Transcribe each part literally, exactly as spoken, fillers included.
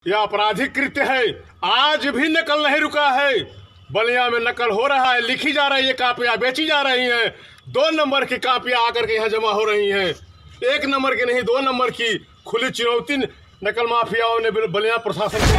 यह आपराधिक कृत्य है। आज भी नकल नहीं रुका है। बलिया में नकल हो रहा है, लिखी जा रही है, कापियां बेची जा रही हैं। दो नंबर की कापियां आकर के यहाँ जमा हो रही हैं, एक नंबर की नहीं, दो नंबर की। खुली चुनौती नकल माफियाओं ने बलिया प्रशासन को।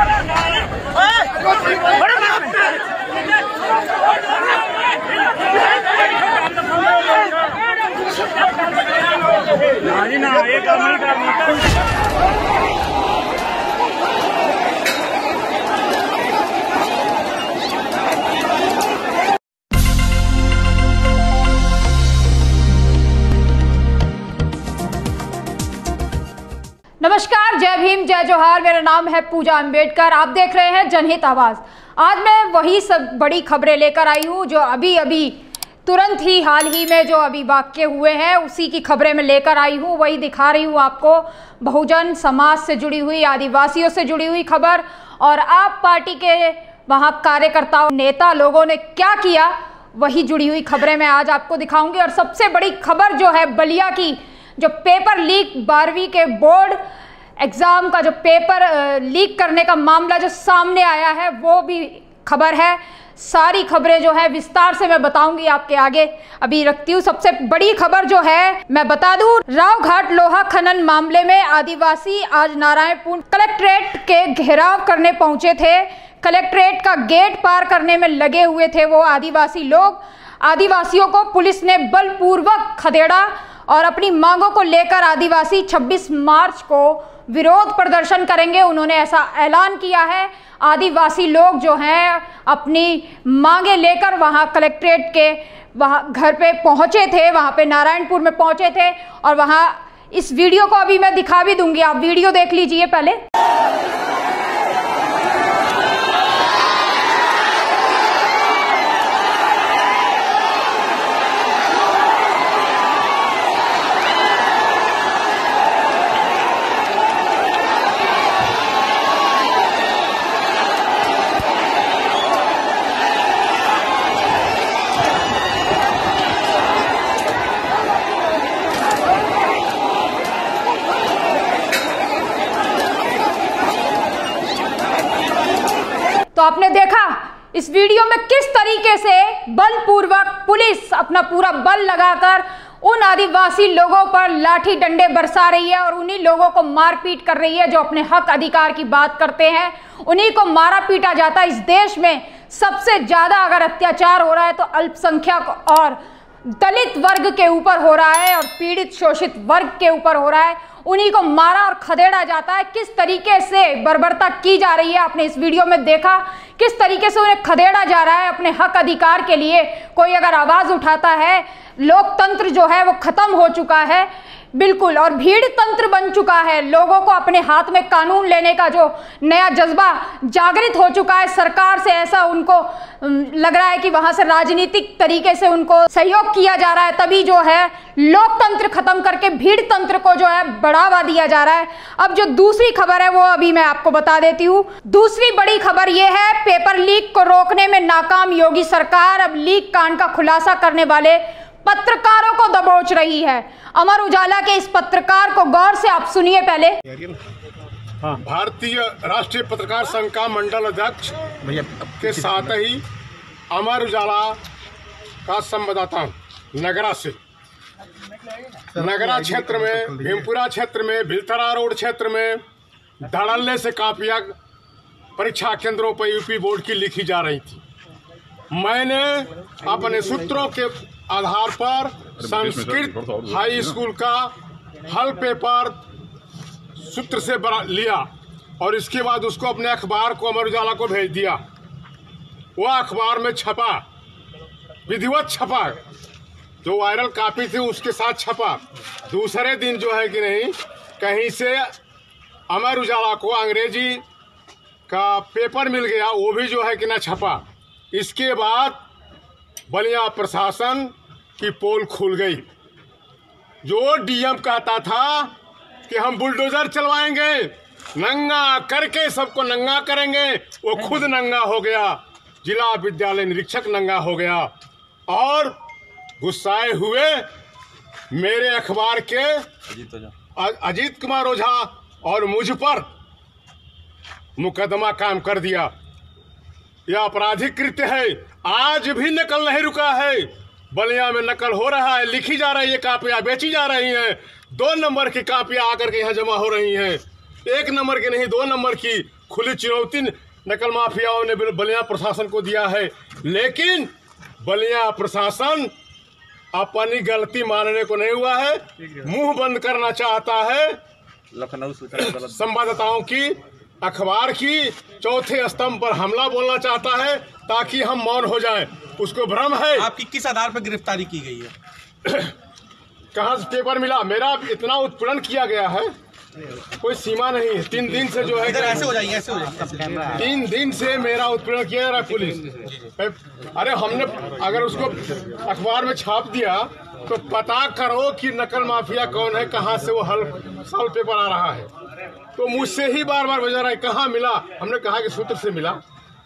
नमस्कार, जय भीम, जय जोहार। मेरा नाम है पूजा अंबेडकर। आप देख रहे हैं जनहित आवाज। आज मैं वही सब बड़ी खबरें लेकर आई हूँ जो अभी अभी तुरंत ही हाल ही में जो अभी वाक़ये हुए हैं उसी की खबरें मैं लेकर आई हूँ। वही दिखा रही हूँ आपको, बहुजन समाज से जुड़ी हुई, आदिवासियों से जुड़ी हुई खबर। और आप पार्टी के वहाँ कार्यकर्ताओं, नेता लोगों ने क्या किया, वही जुड़ी हुई खबरें मैं आज आपको दिखाऊंगी। और सबसे बड़ी खबर जो है बलिया की, जो पेपर लीक, बारहवीं के बोर्ड एग्ज़ाम का जो पेपर लीक करने का मामला जो सामने आया है, वो भी खबर है। सारी खबरें जो है विस्तार से मैं बताऊंगी आपके आगे। अभी रखती हूँ सबसे बड़ी खबर जो है मैं बता दूं। रावघाट लोहा खनन मामले में आदिवासी आज नारायणपुर कलेक्ट्रेट के घेराव करने पहुंचे थे। कलेक्ट्रेट का गेट पार करने में लगे हुए थे वो आदिवासी लोग। आदिवासियों को पुलिस ने बलपूर्वक खदेड़ा और अपनी मांगों को लेकर आदिवासी छब्बीस मार्च को विरोध प्रदर्शन करेंगे, उन्होंने ऐसा ऐलान किया है। आदिवासी लोग जो हैं अपनी मांगे लेकर वहां कलेक्ट्रेट के वहां घर पे पहुंचे थे, वहां पे नारायणपुर में पहुंचे थे। और वहां इस वीडियो को अभी मैं दिखा भी दूंगी, आप वीडियो देख लीजिए पहले। तो आपने देखा इस वीडियो में किस तरीके से बलपूर्वक पुलिस अपना पूरा बल लगाकर उन आदिवासी लोगों पर लाठी डंडे बरसा रही है और उन्हीं लोगों को मारपीट कर रही है जो अपने हक अधिकार की बात करते हैं। उन्हीं को मारा पीटा जाता है। इस देश में सबसे ज्यादा अगर अत्याचार हो रहा है तो अल्पसंख्यक और दलित वर्ग के ऊपर हो रहा है और पीड़ित शोषित वर्ग के ऊपर हो रहा है। उन्हीं को मारा और खदेड़ा जाता है। किस तरीके से बर्बरता की जा रही है आपने इस वीडियो में देखा, किस तरीके से उन्हें खदेड़ा जा रहा है अपने हक अधिकार के लिए। कोई अगर आवाज उठाता है, लोकतंत्र जो है वो खत्म हो चुका है बिल्कुल, और भीड़ तंत्र बन चुका है। लोगों को अपने हाथ में कानून लेने का जो नया जज्बा जागृत हो चुका है सरकार से, ऐसा उनको लग रहा है कि वहां से राजनीतिक तरीके से उनको सहयोग किया जा रहा है। तभी जो है लोकतंत्र खत्म करके भीड़ तंत्र को जो है बढ़ावा दिया जा रहा है। अब जो दूसरी खबर है वो अभी मैं आपको बता देती हूँ। दूसरी बड़ी खबर यह है, पेपर लीक को रोकने में नाकाम योगी सरकार अब लीक कांड का खुलासा करने वाले पत्रकारों को दबोच रही है। अमर उजाला के इस पत्रकार को गौर से आप सुनिए पहले। भारतीय राष्ट्रीय पत्रकार संघ का मंडल अध्यक्ष के साथ ही अमर उजाला का संवाददाता नगरा से, नगरा क्षेत्र में, भीमपुरा क्षेत्र में, भिलतरा रोड क्षेत्र में धड़ल्ले से कापियां परीक्षा केंद्रों पर यूपी बोर्ड की लिखी जा रही थी। मैंने अपने सूत्रों के आधार पर संस्कृत हाई स्कूल का हल पेपर सूत्र से लिया और इसके बाद उसको अपने अखबार को, अमर उजाला को भेज दिया। वह अखबार में छपा, विधिवत छपा, जो वायरल कॉपी थी उसके साथ छपा। दूसरे दिन जो है कि नहीं, कहीं से अमर उजाला को अंग्रेजी का पेपर मिल गया, वो भी जो है कि ना छपा। इसके बाद बलिया प्रशासन की पोल खुल गई। जो डीएम कहता था कि हम बुलडोजर चलवाएंगे, नंगा करके सबको नंगा करेंगे, वो खुद नंगा हो गया। जिला विद्यालय निरीक्षक नंगा हो गया और गुस्साए हुए मेरे अखबार के अजीत कुमार ओझा और मुझ पर मुकदमा काम कर दिया। यह आपराधिक कृत्य है। आज भी नकल नहीं रुका है। बलिया में नकल हो रहा है, लिखी जा रही है कापियाँ, बेची जा रही हैं। दो नंबर की कापियाँ आकर के यहाँ जमा हो रही हैं, एक नंबर की नहीं, दो नंबर की। खुली चुनौती नकल माफियाओं ने बलिया प्रशासन को दिया है, लेकिन बलिया प्रशासन अपनी गलती मानने को नहीं हुआ है। मुंह बंद करना चाहता है लखनऊ संवाददाताओं की, अखबार की चौथे स्तंभ पर हमला बोलना चाहता है ताकि हम मौन हो जाएं। उसको भ्रम है। आपकी किस आधार पर गिरफ्तारी की गई है? कहाँ से पेपर मिला? मेरा इतना उत्पीड़न किया गया है, कोई सीमा नहीं है। तीन दिन से जो है, इधर ऐसे हो जाएंगे, ऐसे हो जाएंगे। तीन दिन से मेरा उत्पीड़न किया जा रहा है पुलिस। अरे हमने अगर उसको अखबार में छाप दिया तो पता करो कि नकल माफिया कौन है, कहाँ से वो हल साल पेपर आ रहा है। तो मुझसे ही बार बार बजा रहा है कहाँ मिला। हमने कहा कि सूत्र से मिला।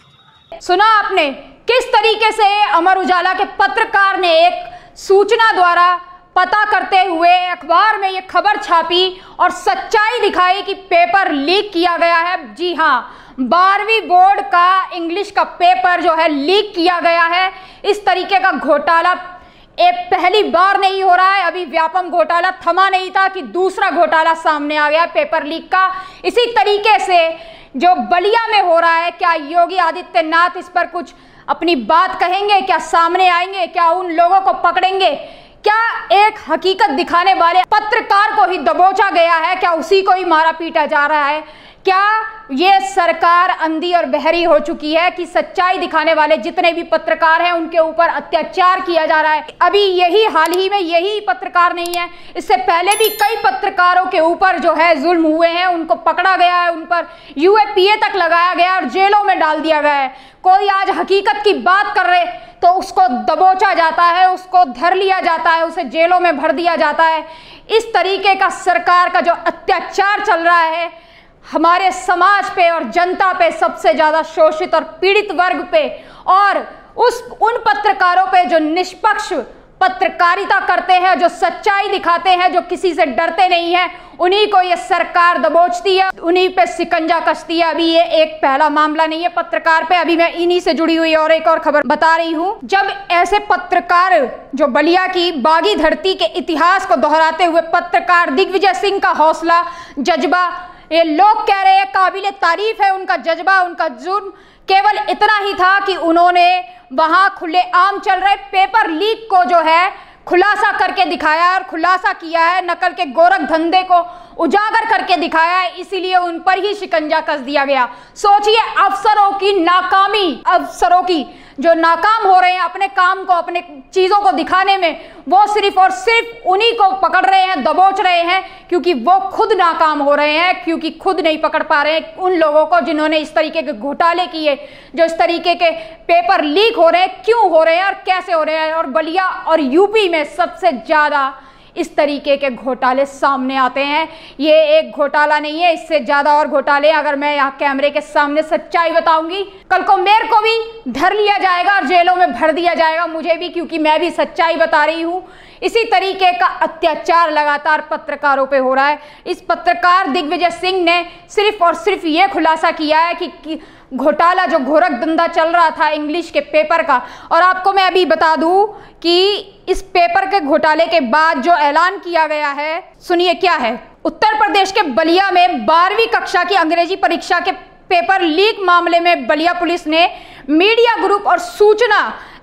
सुना आपने किस तरीके से अमर उजाला के पत्रकार ने एक सूचना द्वारा पता करते हुए अखबार में ये खबर छापी और सच्चाई दिखाई कि पेपर लीक किया गया है। जी हाँ, बारहवीं बोर्ड का इंग्लिश का पेपर जो है लीक किया गया है। इस तरीके का घोटाला एक पहली बार नहीं हो रहा है। अभी व्यापम घोटाला थमा नहीं था कि दूसरा घोटाला सामने आ गया पेपर लीक का। इसी तरीके से जो बलिया में हो रहा है, क्या योगी आदित्यनाथ इस पर कुछ अपनी बात कहेंगे? क्या सामने आएंगे? क्या उन लोगों को पकड़ेंगे? क्या एक हकीकत दिखाने वाले पत्रकार को ही दबोचा गया है? क्या उसी को ही मारा पीटा जा रहा है? क्या ये सरकार अंधी और बहरी हो चुकी है कि सच्चाई दिखाने वाले जितने भी पत्रकार हैं उनके ऊपर अत्याचार किया जा रहा है? अभी यही हाल ही में यही पत्रकार नहीं है, इससे पहले भी कई पत्रकारों के ऊपर जो है जुल्म हुए हैं, उनको पकड़ा गया है, उन पर यूएपीए तक लगाया गया और जेलों में डाल दिया गया है। कोई आज हकीकत की बात कर रहे तो उसको दबोचा जाता है, उसको धर लिया जाता है, उसे जेलों में भर दिया जाता है। इस तरीके का सरकार का जो अत्याचार चल रहा है हमारे समाज पे और जनता पे, सबसे ज्यादा शोषित और पीड़ित वर्ग पे, और उस उन पत्रकारों पे जो निष्पक्ष पत्रकारिता करते हैं, जो सच्चाई दिखाते हैं, जो किसी से डरते नहीं हैं, उन्हीं को ये सरकार दबोचती है, उन्हीं पे शिकंजा कसती है। अभी ये एक पहला मामला नहीं है पत्रकार पे, अभी मैं इन्हीं से जुड़ी हुई और एक और खबर बता रही हूँ। जब ऐसे पत्रकार जो बलिया की बागी धरती के इतिहास को दोहराते हुए पत्रकार दिग्विजय सिंह का हौसला, जज्बा, ये लोग कह रहे हैं काबिले तारीफ है उनका जज्बा, उनका जुर्म केवल इतना ही था कि उन्होंने वहां खुले आम चल रहे पेपर लीक को जो है खुलासा करके दिखाया है और खुलासा किया है, नकल के गोरख धंधे को उजागर करके दिखाया है, इसीलिए उन पर ही शिकंजा कस दिया गया। सोचिए अफसरों की नाकामी, अफसरों की जो नाकाम हो रहे हैं अपने काम को, अपने चीजों को दिखाने में, वो सिर्फ और सिर्फ उन्हीं को पकड़ रहे हैं, दबोच रहे हैं, क्योंकि वो खुद नाकाम हो रहे हैं, क्योंकि खुद नहीं पकड़ पा रहे हैं उन लोगों को जिन्होंने इस तरीके के घोटाले किए, जो इस तरीके के पेपर लीक हो रहे हैं, क्यों हो रहे हैं और कैसे हो रहे हैं। और बलिया और यूपी में सबसे ज्यादा इस तरीके के घोटाले सामने आते हैं। ये एक घोटाला नहीं है, इससे ज्यादा और घोटाले। अगर मैं यहाँ कैमरे के सामने सच्चाई बताऊंगी, कल को मेरे को भी धर लिया जाएगा और जेलों में भर दिया जाएगा, मुझे भी, क्योंकि मैं भी सच्चाई बता रही हूँ। इसी तरीके का अत्याचार लगातार पत्रकारों पे हो रहा है। इस पत्रकार दिग्विजय सिंह ने सिर्फ और सिर्फ ये खुलासा किया है कि, कि घोटाला जो गोरख धंधा चल रहा था इंग्लिश के पेपर का, और आपको मैं अभी बता दूं कि इस पेपर के घोटाले के बाद जो ऐलान किया गया है, सुनिए क्या है। उत्तर प्रदेश के बलिया में बारहवीं कक्षा की अंग्रेजी परीक्षा के पेपर लीक मामले में बलिया पुलिस ने मीडिया ग्रुप और सूचना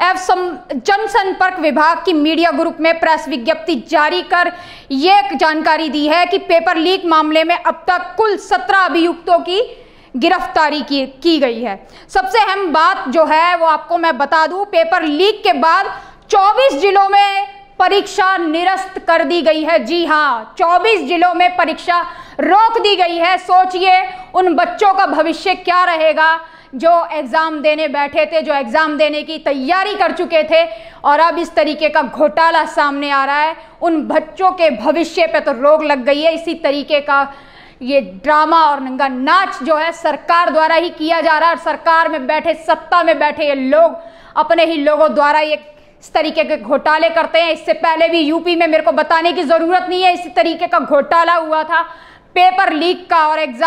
एवं जनसंपर्क विभाग की मीडिया ग्रुप में प्रेस विज्ञप्ति जारी कर यह जानकारी दी है कि पेपर लीक मामले में अब तक कुल सत्रह अभियुक्तों की गिरफ्तारी की, की गई है। सबसे अहम बात जो है वो आपको मैं बता दूं, पेपर लीक के बाद चौबीस जिलों में परीक्षा निरस्त कर दी गई है। जी हाँ, चौबीस जिलों में परीक्षा रोक दी गई है। सोचिए उन बच्चों का भविष्य क्या रहेगा जो एग्जाम देने बैठे थे, जो एग्जाम देने की तैयारी कर चुके थे, और अब इस तरीके का घोटाला सामने आ रहा है। उन बच्चों के भविष्य पे तो रोक लग गई है। इसी तरीके का ये ड्रामा और नंगा नाच जो है सरकार द्वारा ही किया जा रहा है। सरकार में बैठे, सत्ता में बैठे ये लोग अपने ही लोगों द्वारा ये इस तरीके के घोटाले करते हैं। इससे पहले भी यूपी में, मेरे को बताने की जरूरत नहीं है, इसी तरीके का घोटाला हुआ था पेपर लीक का, और एग्जाम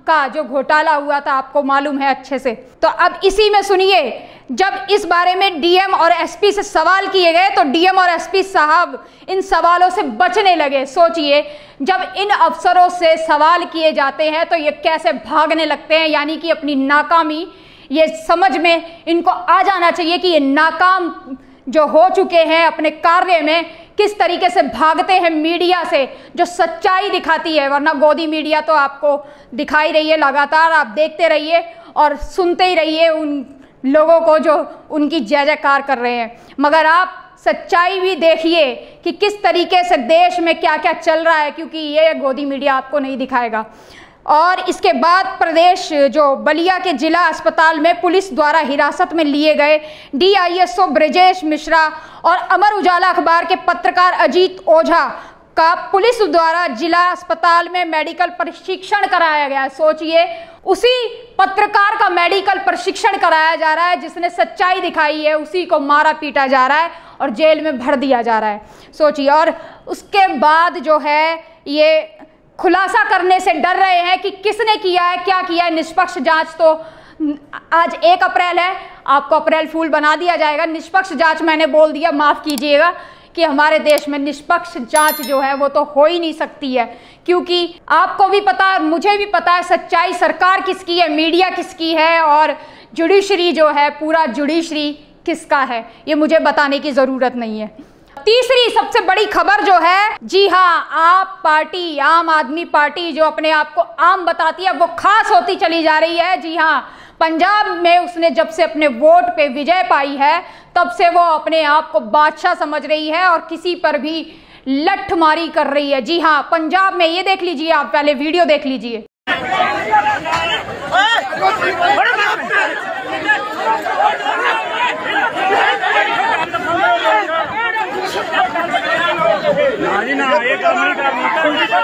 का जो घोटाला हुआ था, आपको मालूम है अच्छे से। तो अब इसी में सुनिए, जब इस बारे में डीएम और एसपी से सवाल किए गए तो डीएम और एसपी साहब इन सवालों से बचने लगे। सोचिए, जब इन अफसरों से सवाल किए जाते हैं तो ये कैसे भागने लगते हैं, यानी कि अपनी नाकामी, ये समझ में इनको आ जाना चाहिए कि ये नाकाम जो हो चुके हैं अपने कार्य में, किस तरीके से भागते हैं मीडिया से जो सच्चाई दिखाती है। वरना गोदी मीडिया तो आपको दिखाई रही है लगातार, आप देखते रहिए और सुनते ही रहिए उन लोगों को जो उनकी जय जयकार कर रहे हैं, मगर आप सच्चाई भी देखिए कि किस तरीके से देश में क्या क्या चल रहा है, क्योंकि ये गोदी मीडिया आपको नहीं दिखाएगा। और इसके बाद प्रदेश जो बलिया के जिला अस्पताल में पुलिस द्वारा हिरासत में लिए गए डीआईएसओ ब्रजेश मिश्रा और अमर उजाला अखबार के पत्रकार अजीत ओझा का पुलिस द्वारा जिला अस्पताल में मेडिकल प्रशिक्षण कराया गया। सोचिए, उसी पत्रकार का मेडिकल प्रशिक्षण कराया जा रहा है जिसने सच्चाई दिखाई है, उसी को मारा पीटा जा रहा है और जेल में भर दिया जा रहा है। सोचिए, और उसके बाद जो है ये खुलासा करने से डर रहे हैं कि किसने किया है, क्या किया है। निष्पक्ष जांच तो आज एक अप्रैल है, आपको अप्रैल फूल बना दिया जाएगा। निष्पक्ष जांच मैंने बोल दिया, माफ़ कीजिएगा, कि हमारे देश में निष्पक्ष जांच जो है वो तो हो ही नहीं सकती है, क्योंकि आपको भी पता है, मुझे भी पता है सच्चाई सरकार किसकी है, मीडिया किसकी है और जुडिशरी जो है, पूरा जुडिशरी किसका है, ये मुझे बताने की ज़रूरत नहीं है। तीसरी सबसे बड़ी खबर जो है, जी हाँ, आप पार्टी, आम आदमी पार्टी जो अपने आप को आम बताती है वो खास होती चली जा रही है। जी हाँ, पंजाब में उसने जब से अपने वोट पे विजय पाई है तब से वो अपने आप को बादशाह समझ रही है और किसी पर भी लठमारी कर रही है। जी हाँ, पंजाब में ये देख लीजिए, आप पहले वीडियो देख लीजिए। ना ये काम नहीं करना।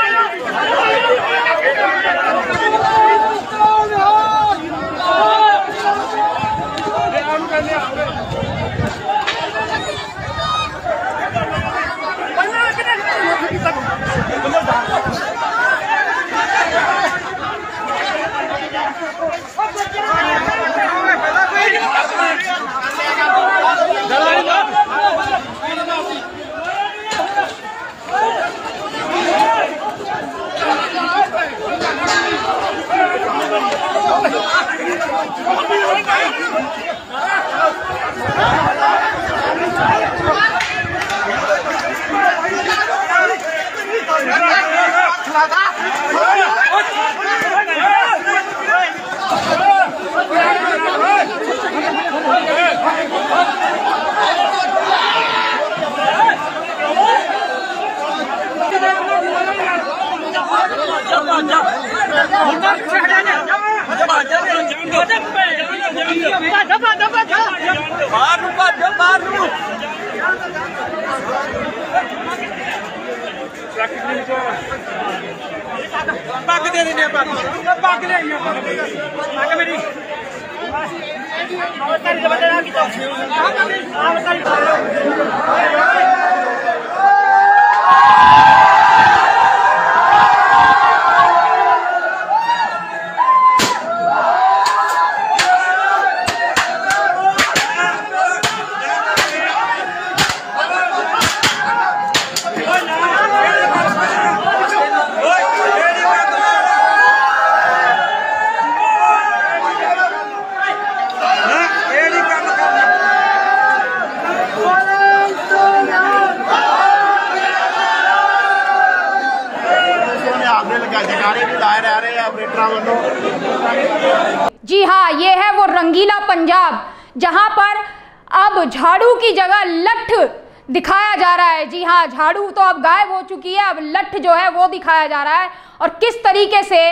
जी हाँ, ये है वो रंगीला पंजाब जहां पर अब झाड़ू की जगह लठ दिखाया जा रहा है। जी हाँ, झाड़ू तो अब गायब हो चुकी है, अब लठ जो है वो दिखाया जा रहा है। और किस तरीके से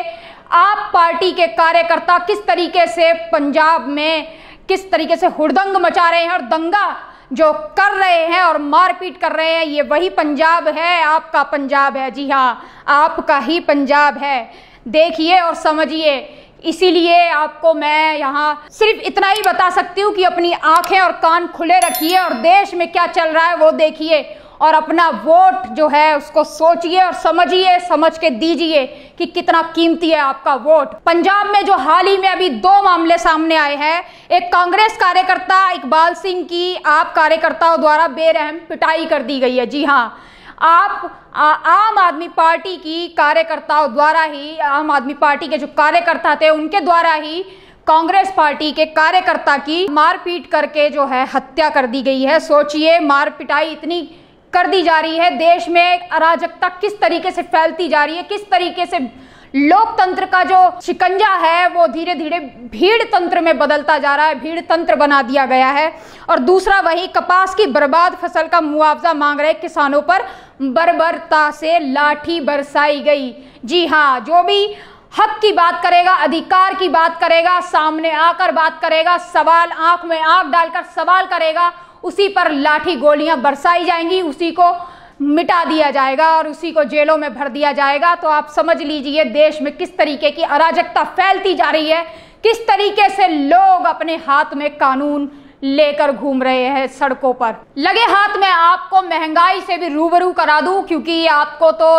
आप पार्टी के कार्यकर्ता किस तरीके से पंजाब में किस तरीके से हुड़दंग मचा रहे हैं और दंगा जो कर रहे हैं और मारपीट कर रहे हैं, ये वही पंजाब है, आपका पंजाब है। जी हाँ, आपका ही पंजाब है। देखिए और समझिए। इसीलिए आपको मैं यहाँ सिर्फ इतना ही बता सकती हूँ कि अपनी आंखें और कान खुले रखिए और देश में क्या चल रहा है वो देखिए और अपना वोट जो है उसको सोचिए और समझिए, समझ के दीजिए कि कितना कीमती है आपका वोट। पंजाब में जो हाल ही में अभी दो मामले सामने आए हैं, एक कांग्रेस कार्यकर्ता इकबाल सिंह की आप कार्यकर्ताओं द्वारा बेरहम पिटाई कर दी गई है। जी हाँ, आप आ, आम आदमी पार्टी की कार्यकर्ताओं द्वारा ही, आम आदमी पार्टी के जो कार्यकर्ता थे उनके द्वारा ही कांग्रेस पार्टी के कार्यकर्ता की मारपीट करके जो है हत्या कर दी गई है। सोचिए, मार पिटाई इतनी कर दी जा रही है, देश में अराजकता किस तरीके से फैलती जा रही है, किस तरीके से लोकतंत्र का जो शिकंजा है वो धीरे धीरे भीड़ तंत्र में बदलता जा रहा है, भीड़ तंत्र बना दिया गया है। और दूसरा, वही कपास की बर्बाद फसल का मुआवजा मांग रहे किसानों पर बर्बरता से लाठी बरसाई गई। जी हाँ, जो भी हक की बात करेगा, अधिकार की बात करेगा, सामने आकर बात करेगा, सवाल आंख में आंख डालकर सवाल करेगा, उसी पर लाठी गोलियां बरसाई जाएंगी, उसी को मिटा दिया जाएगा और उसी को जेलों में भर दिया जाएगा। तो आप समझ लीजिए देश में किस तरीके की अराजकता फैलती जा रही है, किस तरीके से लोग अपने हाथ में कानून लेकर घूम रहे हैं सड़कों पर। लगे हाथ में आपको महंगाई से भी रूबरू करा दूं, क्योंकि आपको तो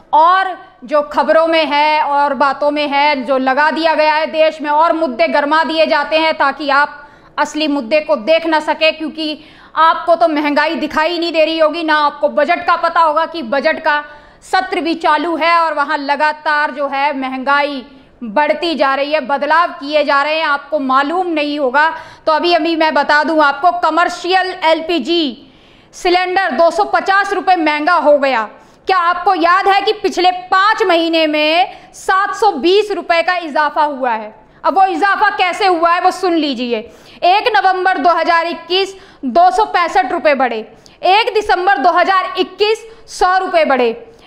और जो खबरों में है और बातों में है जो लगा दिया गया है, देश में और मुद्दे गरमा दिए जाते हैं ताकि आप असली मुद्दे को देख ना सके, क्योंकि आपको तो महंगाई दिखाई नहीं दे रही होगी, ना आपको बजट का पता होगा कि बजट का सत्र भी चालू है और वहां लगातार जो है महंगाई बढ़ती जा रही है, बदलाव किए जा रहे हैं, आपको मालूम नहीं होगा। तो अभी अभी मैं बता दूं आपको, कमर्शियल एलपीजी सिलेंडर दो सौ पचास रुपये महंगा हो गया। क्या आपको याद है कि पिछले पाँच महीने में सात सौ बीस रुपये का इजाफा हुआ है? अब वो इजाफा कैसे हुआ है वो सुन लीजिए। एक नवंबर दो हज़ार इक्कीस दो सौ पैंसठ रुपये बढ़े, एक दिसंबर दो हज़ार इक्कीस सौ रुपये बढ़े,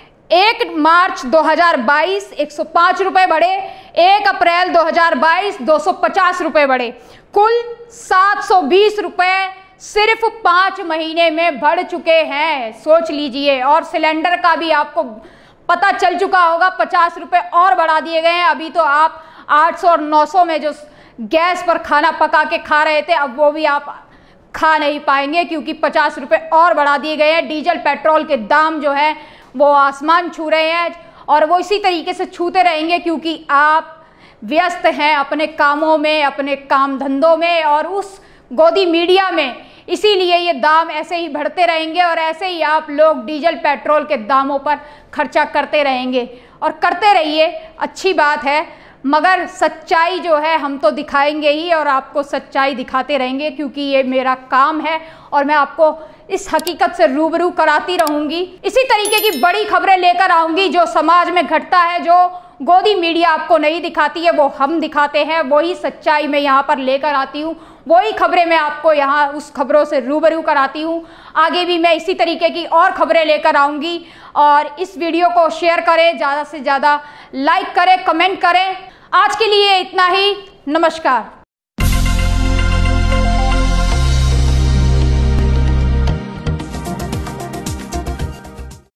एक मार्च दो हज़ार बाईस एक सौ पाँच रुपये बढ़े, एक अप्रैल दो हज़ार बाईस दो सौ पचास रुपये बढ़े। कुल सात सौ बीस रुपये सिर्फ पाँच महीने में बढ़ चुके हैं, सोच लीजिए। और सिलेंडर का भी आपको पता चल चुका होगा, पचास रुपये और बढ़ा दिए गए हैं। अभी तो आप आठ सौ और नौ सौ में जो गैस पर खाना पका के खा रहे थे, अब वो भी आप खा नहीं पाएंगे क्योंकि पचास रुपये और बढ़ा दिए गए हैं। डीजल पेट्रोल के दाम जो है वो आसमान छू रहे हैं और वो इसी तरीके से छूते रहेंगे क्योंकि आप व्यस्त हैं अपने कामों में, अपने काम धंधों में और उस गोदी मीडिया में, इसीलिए ये दाम ऐसे ही बढ़ते रहेंगे और ऐसे ही आप लोग डीजल पेट्रोल के दामों पर खर्चा करते रहेंगे। और करते रहिए, अच्छी बात है, मगर सच्चाई जो है हम तो दिखाएंगे ही और आपको सच्चाई दिखाते रहेंगे क्योंकि ये मेरा काम है और मैं आपको इस हकीकत से रूबरू कराती रहूंगी। इसी तरीके की बड़ी खबरें लेकर आऊंगी जो समाज में घटता है, जो गोदी मीडिया आपको नहीं दिखाती है वो हम दिखाते हैं, वही सच्चाई मैं यहाँ पर लेकर आती हूँ, वही खबरें मैं आपको यहाँ उस खबरों से रूबरू कराती हूँ। आगे भी मैं इसी तरीके की और खबरें लेकर आऊँगी और इस वीडियो को शेयर करें, ज़्यादा से ज़्यादा लाइक करें, कमेंट करें। आज के लिए इतना ही, नमस्कार।